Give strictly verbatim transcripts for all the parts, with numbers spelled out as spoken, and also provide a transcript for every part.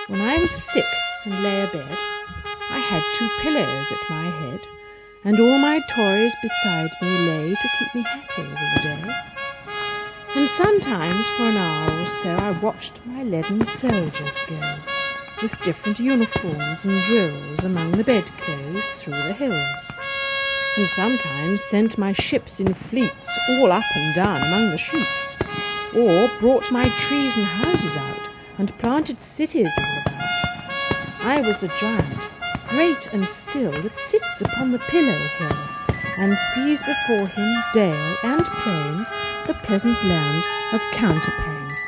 When I was sick and lay abed, I had two pillows at my head, and all my toys beside me lay to keep me happy all the day. And sometimes for an hour or so I watched my leaden soldiers go, with different uniforms and drills among the bedclothes through the hills, and sometimes sent my ships in fleets all up and down among the sheets, or brought my trees and houses out, and planted cities all about. I was the giant, great and still, that sits upon the pillow hill, and sees before him dale and plain, the pleasant land of Counterpane.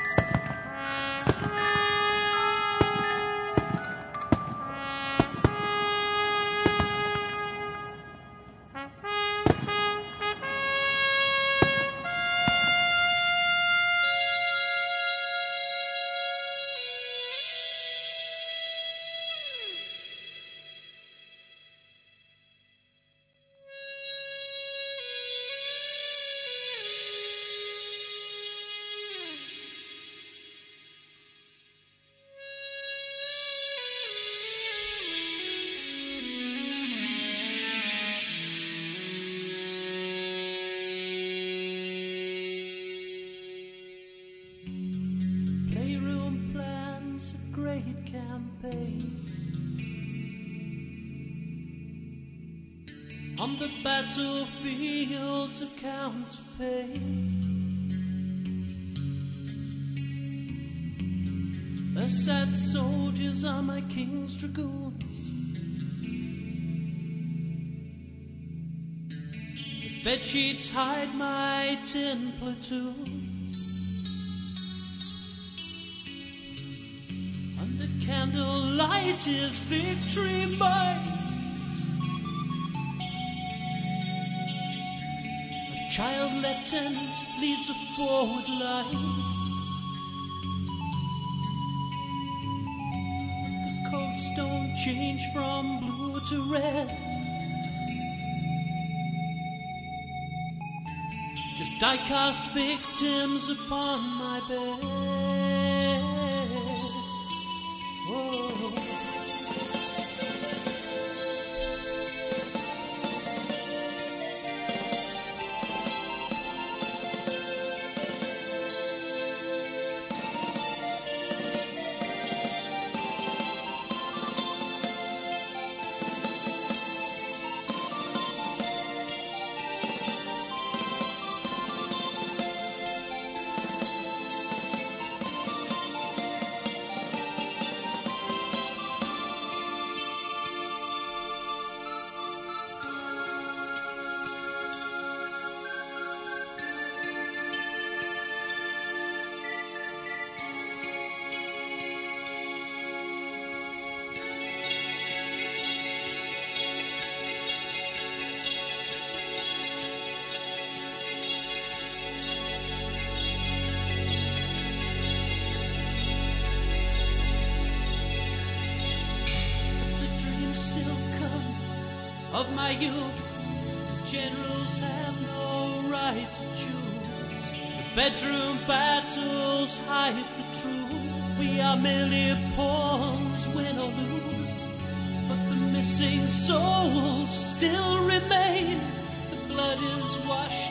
On the battlefields of Counterpane, the sad soldiers are my king's dragoons. The bedsheets hide my tin platoons. Under candlelight is victory mine. Child lieutenant leads a forward line. The coats don't change from blue to red. Just die-cast victims upon my bed. Oh. Of my youth, generals have no right to choose. The bedroom battles hide the truth. We are merely pawns, win or lose. But the missing souls still remain. The blood is washed